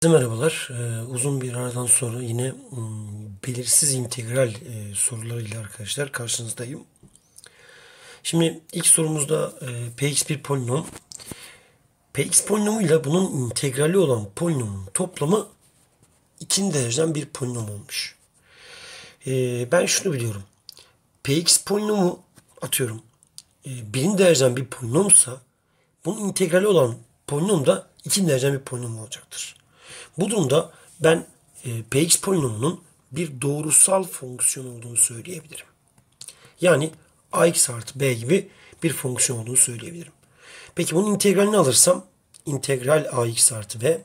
Merhabalar. Uzun bir aradan sonra yine belirsiz integral sorularıyla arkadaşlar karşınızdayım. Şimdi ilk sorumuzda Px bir polinom. Px polinomuyla bunun integrali olan polinomun toplamı ikinci dereceden bir polinom olmuş. Ben şunu biliyorum. Px polinomu atıyorum. Birinci dereceden bir polinomsa bunun integrali olan polinom da ikinci dereceden bir polinom olacaktır. Bu durumda ben Px polinomunun bir doğrusal fonksiyon olduğunu söyleyebilirim. Yani ax artı b gibi bir fonksiyon olduğunu söyleyebilirim. Peki bunun integralini alırsam integral ax artı b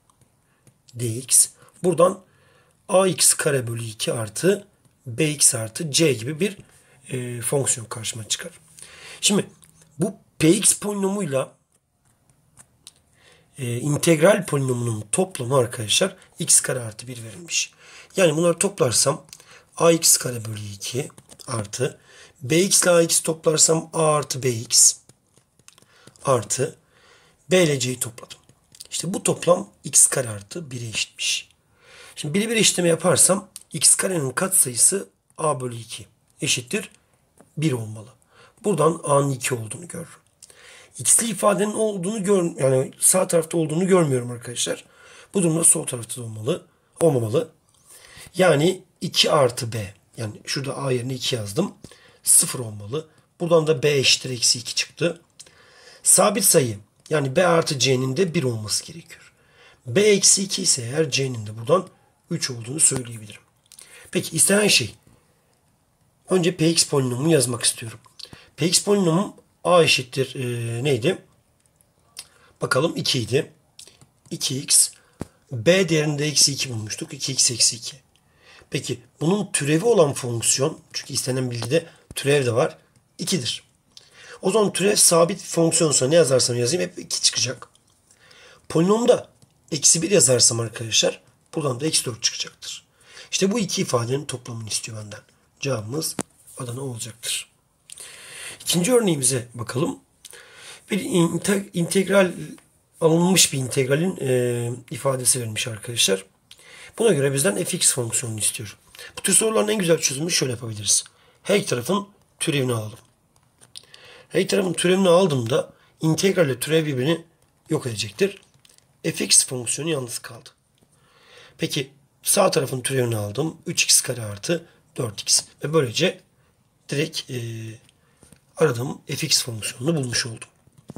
dx buradan ax kare bölü 2 artı bx artı c gibi bir fonksiyon karşıma çıkar. Şimdi bu px polinomuyla integral polinomunun toplamı arkadaşlar x kare artı 1 verilmiş. Yani bunları toplarsam ax kare bölü 2 artı bx ile ax toplarsam a artı bx artı b ile c'yi topladım. İşte bu toplam x kare artı 1'e eşitmiş. Şimdi biri bir eşitleme yaparsam x karenin katsayısı a bölü 2 eşittir 1 olmalı. Buradan a'nın 2 olduğunu görürüm. X'li ifadenin olduğunu yani sağ tarafta olduğunu görmüyorum arkadaşlar. Bu durumda sol tarafta da olmamalı. Yani 2 artı b. Yani şurada a yerine 2 yazdım. 0 olmalı. Buradan da b eşittir eksi 2 çıktı. Sabit sayı yani b artı c'nin de 1 olması gerekiyor. B eksi 2 ise eğer c'nin de buradan 3 olduğunu söyleyebilirim. Peki istenen şey. Önce px polinomunu yazmak istiyorum. Px polinomum a eşittir neydi? Bakalım 2 idi. 2x. B değerinde eksi 2 bulmuştuk. 2x eksi 2. Peki bunun türevi olan fonksiyon, çünkü istenen bilgide türev de var, 2'dir. O zaman türev sabit fonksiyonsa ne yazarsam yazayım hep 2 çıkacak. Polinomda eksi 1 yazarsam arkadaşlar buradan da eksi 4 çıkacaktır. İşte bu iki ifadenin toplamını istiyor benden. Cevabımız Adana olacaktır. İkinci örneğimize bakalım. Bir integral alınmış bir integralin ifadesi verilmiş arkadaşlar. Buna göre bizden fx fonksiyonunu istiyor. Bu tür soruların en güzel çözümü şöyle yapabiliriz. Her iki tarafın türevini alalım. Her iki tarafın türevini aldığımda integralle türev birbirini yok edecektir. Fx fonksiyonu yalnız kaldı. Peki sağ tarafın türevini aldım. 3x kare artı 4x. Ve böylece direkt aradığım fx fonksiyonunu bulmuş oldum.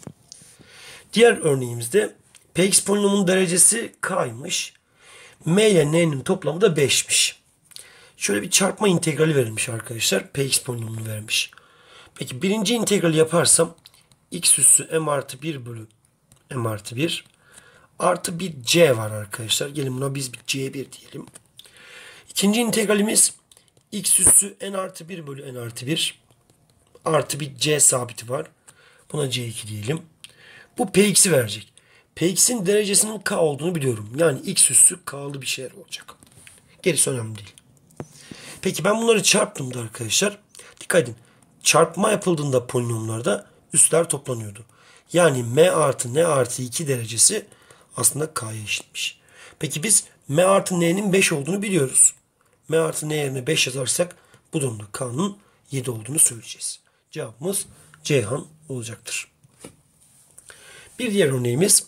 Diğer örneğimizde px polinomunun derecesi k'ymış. M ile n'nin toplamı da 5'miş. Şöyle bir çarpma integrali verilmiş arkadaşlar. Px polinomunu vermiş. Peki birinci integrali yaparsam x üssü m artı 1 bölü m artı 1 artı bir c var arkadaşlar. Gelin buna biz bir c1 diyelim. İkinci integralimiz x üssü n artı 1 bölü n artı 1 artı bir c sabiti var. Buna c2 diyelim. Bu px'i verecek. Px'in derecesinin k olduğunu biliyorum. Yani x üssü k'lı bir şeyler olacak. Gerisi önemli değil. Peki ben bunları çarptığımda arkadaşlar dikkat edin. Çarpma yapıldığında polinomlarda üsler toplanıyordu. Yani m artı n artı 2 derecesi aslında k'ya eşitmiş. Peki biz m artı n'nin 5 olduğunu biliyoruz. M artı n yerine 5 yazarsak bu durumda k'nın 7 olduğunu söyleyeceğiz. Cevabımız Ceyhan olacaktır. Bir diğer örneğimiz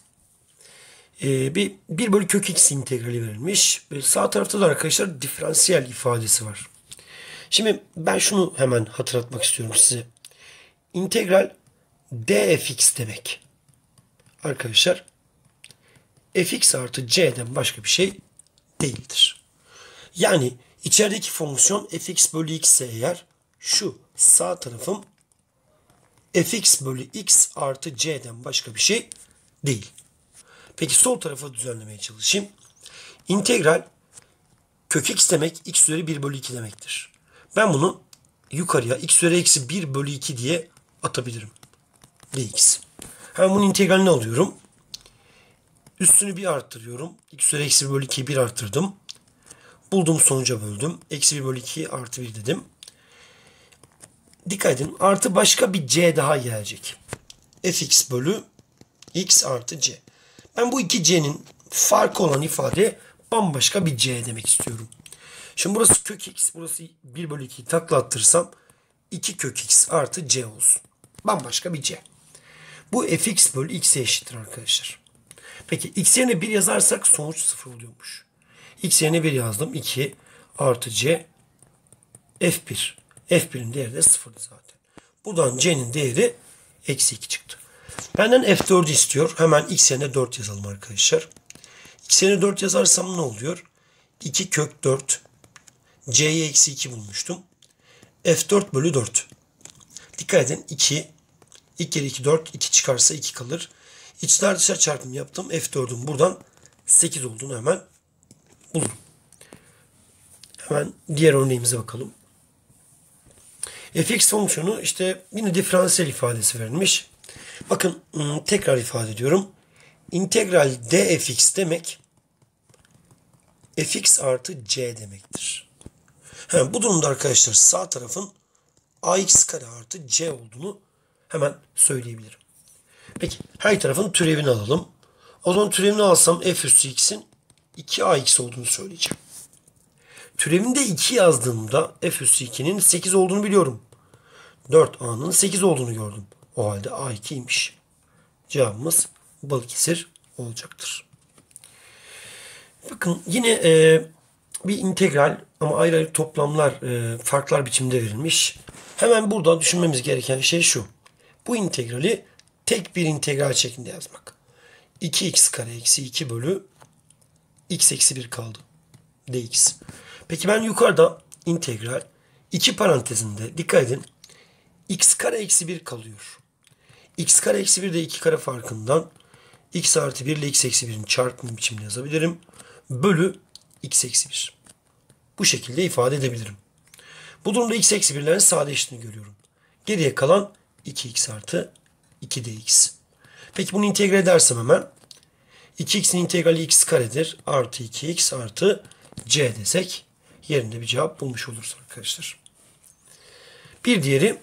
bir bölü kök x integrali verilmiş. Sağ tarafta da arkadaşlar diferansiyel ifadesi var. Şimdi ben şunu hemen hatırlatmak istiyorum size. İntegral dfx demek. Arkadaşlar fx artı c'den başka bir şey değildir. Yani içerideki fonksiyon fx bölü x ise eğer şu sağ tarafım fx bölü x artı c'den başka bir şey değil. Peki sol tarafa düzenlemeye çalışayım. İntegral kök x demek x üzeri 1 bölü 2 demektir. Ben bunu yukarıya x üzeri eksi 1 bölü 2 diye atabilirim. Dx. Hemen bunun integralini alıyorum. Üstünü bir arttırıyorum. X üzeri eksi 1 bölü 2'yi 1 arttırdım. Bulduğum sonuca böldüm. Eksi 1 bölü 2 artı 1 dedim. Dikkat edin. Artı başka bir c daha gelecek. Fx bölü x artı c. Ben bu iki c'nin farkı olan ifade bambaşka bir c demek istiyorum. Şimdi burası kök x, burası 1 bölü 2'yi takla attırırsam 2 kök x artı c olsun. Bambaşka bir c. Bu fx bölü x'e eşittir arkadaşlar. Peki x yerine 1 yazarsak sonuç 0 oluyormuş. X yerine 1 yazdım. 2 artı c f1. F1'in değeri de 0'dı zaten. Buradan c'nin değeri eksi 2 çıktı. Benden f4'ü istiyor. Hemen x yerine 4 yazalım arkadaşlar. X yerine 4 yazarsam ne oluyor? 2 kök 4. C'ye eksi 2 bulmuştum. F4 bölü 4. Dikkat edin 2. İlk kere 2 4. 2 çıkarsa 2 kalır. İçler dışlar çarpımı yaptım. F4'ün buradan 8 olduğunu hemen bulurum. Hemen diğer örneğimize bakalım. Fx fonksiyonu işte yine diferansiyel ifadesi verilmiş. Bakın tekrar ifade ediyorum. İntegral dfx demek fx artı c demektir. Bu durumda arkadaşlar sağ tarafın ax kare artı c olduğunu hemen söyleyebilirim. Peki her tarafın türevini alalım. O zaman türevini alsam f üstü x'in 2ax olduğunu söyleyeceğim. Türevinde 2 yazdığımda f üstü 2'nin 8 olduğunu biliyorum. 4a'nın 8 olduğunu gördüm. O halde a2'ymiş. Cevabımız Balıkesir olacaktır. Bakın yine bir integral ama ayrı ayrı toplamlar farklar biçimde verilmiş. Hemen burada düşünmemiz gereken şey şu. Bu integrali tek bir integral şeklinde yazmak. 2x kare eksi 2 bölü x eksi 1 kaldı. Dx. Peki ben yukarıda integral 2 parantezinde dikkat edin. X kare eksi 1 kalıyor. X kare eksi 1 de 2 kare farkından x artı 1 ile x eksi 1'in çarpımı biçiminde yazabilirim. Bölü x eksi 1. Bu şekilde ifade edebilirim. Bu durumda x eksi 1'lerin sadeleştiğini görüyorum. Geriye kalan 2x artı 2dx. Peki bunu integre edersem hemen 2x'in integrali x karedir. Artı 2x artı c desek yerinde bir cevap bulmuş oluruz arkadaşlar. Bir diğeri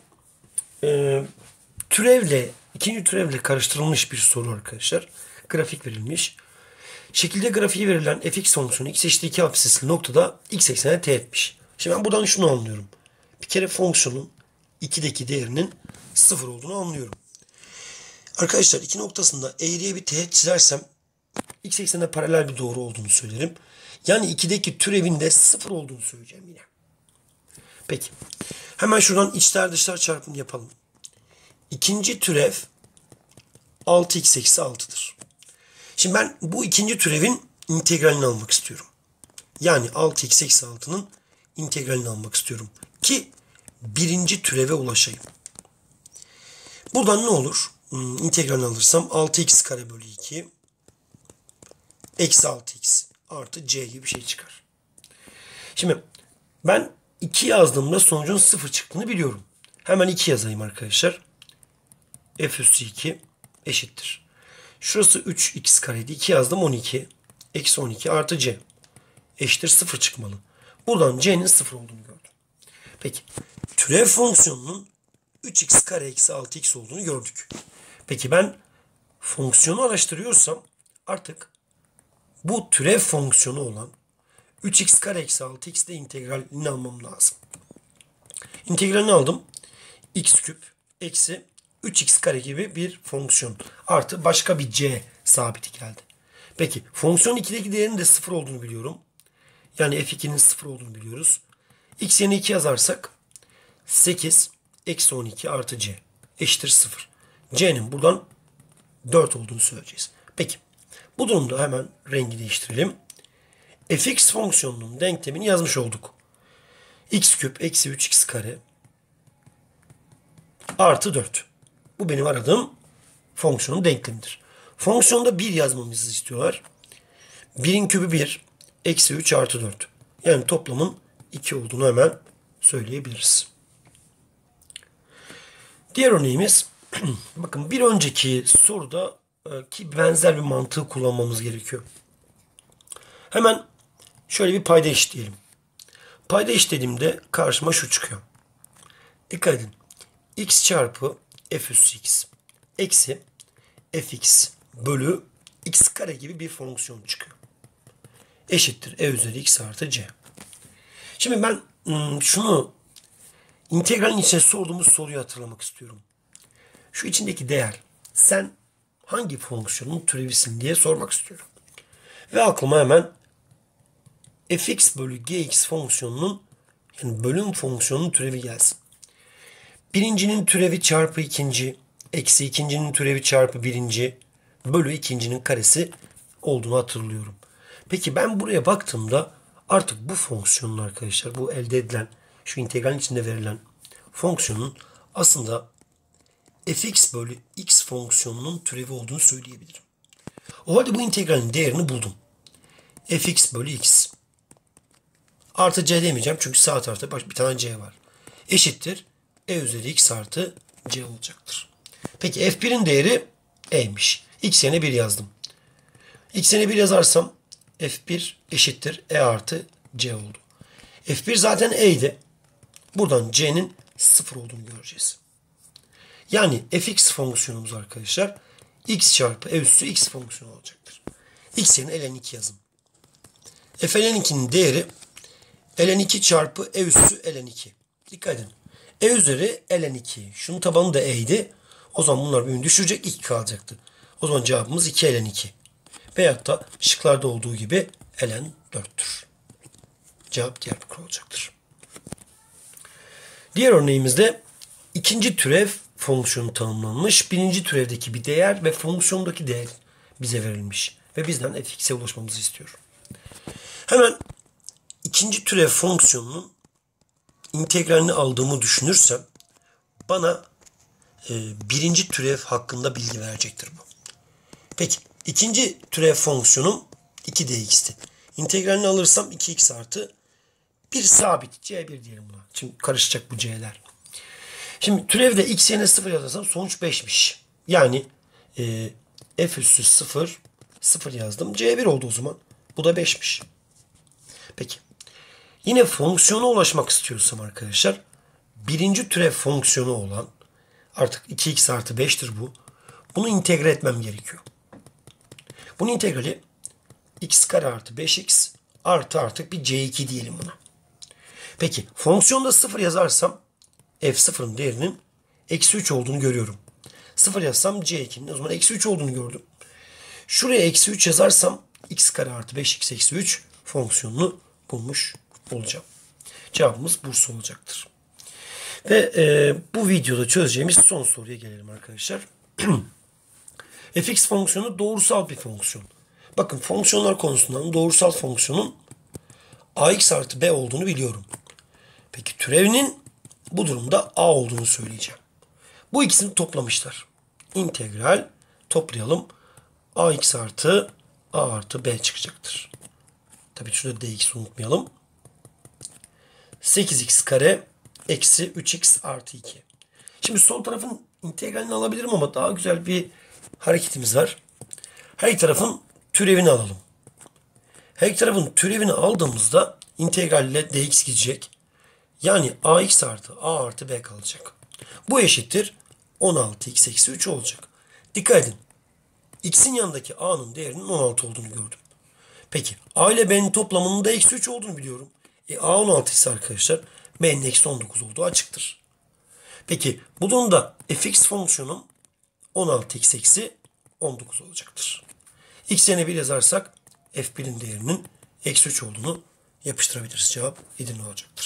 ikinci türevle karıştırılmış bir soru arkadaşlar. Grafik verilmiş. Şekilde grafiği verilen fx fonksiyonu x eşittir 2 apsisli noktada x eksenine teğet etmiş. Şimdi ben buradan şunu anlıyorum. Bir kere fonksiyonun 2'deki değerinin 0 olduğunu anlıyorum. Arkadaşlar 2 noktasında eğriye bir teğet çizersem x eksenine paralel bir doğru olduğunu söylerim. Yani 2'deki türevin de 0 olduğunu söyleyeceğim yine. Peki. Hemen şuradan içler dışlar çarpımı yapalım. İkinci türev 6x eksi 6'dır. Şimdi ben bu ikinci türevin integralini almak istiyorum. Yani 6x eksi 6'nın integralini almak istiyorum. Ki birinci türeve ulaşayım. Buradan ne olur? İntegralini alırsam 6x kare bölü 2 eksi 6x artı c gibi bir şey çıkar. Şimdi ben 2 yazdığımda sonucun 0 çıktığını biliyorum. Hemen 2 yazayım arkadaşlar. F üstü 2 eşittir. Şurası 3x kareydi. 2 yazdım 12. Eksi 12 artı c. Eşittir 0 çıkmalı. Buradan c'nin 0 olduğunu gördüm. Peki. Türev fonksiyonunun 3x kare eksi 6x olduğunu gördük. Peki ben fonksiyonu araştırıyorsam artık bu türev fonksiyonu olan 3x kare eksi 6x de integralini almam lazım. İntegralini aldım. X küp eksi 3x kare gibi bir fonksiyon. Artı başka bir c sabiti geldi. Peki fonksiyon 2'deki değerinin de 0 olduğunu biliyorum. Yani f2'nin 0 olduğunu biliyoruz. X yerine 2 yazarsak 8 eksi 12 artı c eşittir 0. C'nin buradan 4 olduğunu söyleyeceğiz. Peki bu durumda hemen rengi değiştirelim. Fx fonksiyonunun denklemini yazmış olduk. X küp eksi 3x kare artı 4. Bu benim aradığım fonksiyonun denklemidir. Fonksiyonda 1 yazmamızı istiyorlar. 1'in kübü 1. Eksi 3 artı 4. Yani toplamın 2 olduğunu hemen söyleyebiliriz. Diğer örneğimiz bakın bir önceki soruda ki benzer bir mantığı kullanmamız gerekiyor. Hemen şöyle bir payda eşitleyelim. Payda eşitlediğimde karşıma şu çıkıyor. Dikkat edin. X çarpı f üssü x eksi fx bölü x kare gibi bir fonksiyon çıkıyor. Eşittir e üzeri x artı c. Şimdi ben şunu integralin içine sorduğumuz soruyu hatırlamak istiyorum. Şu içindeki değer sen hangi fonksiyonun türevisin diye sormak istiyorum. Ve aklıma hemen fx bölü gx fonksiyonunun yani bölüm fonksiyonunun türevi gelsin. Birincinin türevi çarpı ikinci eksi ikincinin türevi çarpı birinci bölü ikincinin karesi olduğunu hatırlıyorum. Peki ben buraya baktığımda artık bu fonksiyonun arkadaşlar bu elde edilen şu integralin içinde verilen fonksiyonun aslında fx bölü x fonksiyonunun türevi olduğunu söyleyebilirim. O halde bu integralin değerini buldum. Fx bölü x artı c demeyeceğim çünkü sağ tarafta bir tane c var. Eşittir e üzeri x artı c olacaktır. Peki f1'in değeri e'ymiş. X yerine 1 yazdım. X yerine 1 yazarsam f1 eşittir e artı c oldu. F1 zaten e'ydi. Buradan c'nin 0 olduğunu göreceğiz. Yani fx fonksiyonumuz arkadaşlar x çarpı e üssü x fonksiyonu olacaktır. X yerine ln 2 yazın. F ln 2'nin değeri ln 2 çarpı e üssü ln 2. Dikkat edin. E üzeri ln 2. Şunun tabanı da e'ydi. O zaman bunlar birbirini düşürecek 2 kalacaktı. O zaman cevabımız 2 ln 2. Veyahut da şıklarda olduğu gibi ln 4'tür. Cevap diğer bir olacaktır. Diğer örneğimizde ikinci türev fonksiyonu tanımlanmış. Birinci türevdeki bir değer ve fonksiyondaki değer bize verilmiş. Ve bizden fx'e ulaşmamızı istiyor. Hemen ikinci türev fonksiyonunun integralini aldığımı düşünürsem bana birinci türev hakkında bilgi verecektir bu. Peki ikinci türev fonksiyonum 2dx'ti. İntegralini alırsam 2x artı bir sabit c1 diyelim buna. Şimdi karışacak bu c'ler. Şimdi türevde x yerine 0 yazarsam sonuç 5'miş. Yani f üssü 0 0 yazdım. c1 oldu o zaman. Bu da 5'miş. Peki. Yine fonksiyona ulaşmak istiyorsam arkadaşlar birinci türev fonksiyonu olan artık 2x artı 5'tir bu. Bunu integre etmem gerekiyor. Bunun integrali x kare artı 5x artı artık bir c2 diyelim buna. Peki fonksiyonda 0 yazarsam f0'ın değerinin eksi 3 olduğunu görüyorum. 0 yazsam c2'nin o zaman eksi 3 olduğunu gördüm. Şuraya eksi 3 yazarsam x kare artı 5x eksi 3 fonksiyonunu bulmuş olacağım. Cevabımız Bursa olacaktır. Ve bu videoda çözeceğimiz son soruya gelelim arkadaşlar. Fx fonksiyonu doğrusal bir fonksiyon. Bakın fonksiyonlar konusundan doğrusal fonksiyonun ax artı b olduğunu biliyorum. Peki türevinin bu durumda a olduğunu söyleyeceğim. Bu ikisini toplamışlar. İntegral toplayalım. Ax artı a artı b çıkacaktır. Tabii şurada dx unutmayalım. 8x kare eksi 3x artı 2. Şimdi sol tarafın integralini alabilirim ama daha güzel bir hareketimiz var. Her iki tarafın türevini alalım. Her iki tarafın türevini aldığımızda integral ile dx gidecek. Yani ax artı a artı b kalacak. Bu eşittir 16x eksi 3 olacak. Dikkat edin. X'in yanındaki a'nın değerinin 16 olduğunu gördüm. Peki a ile b'nin toplamının da eksi 3 olduğunu biliyorum. A 16 ise arkadaşlar b'nin eksi 19 olduğu açıktır. Peki bu durumda fx fonksiyonum 16x eksi 19 olacaktır. X yerine 1 yazarsak f1'in değerinin eksi 3 olduğunu yapıştırabiliriz. Cevap Edirne olacaktır.